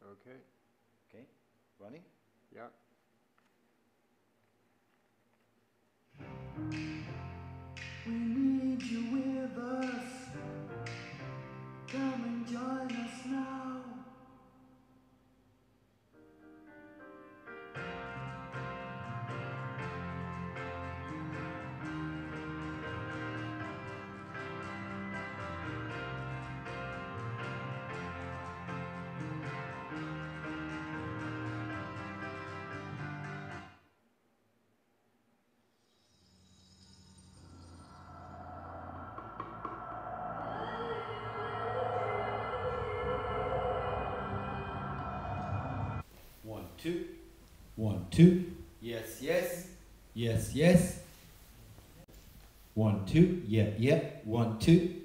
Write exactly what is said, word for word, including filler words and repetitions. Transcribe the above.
Okay. Okay, running? Yeah. We need you with us. Come and join us now. One, two. One, two. Yes, yes. Yes, yes. One, two. Yeah, yeah. One, two.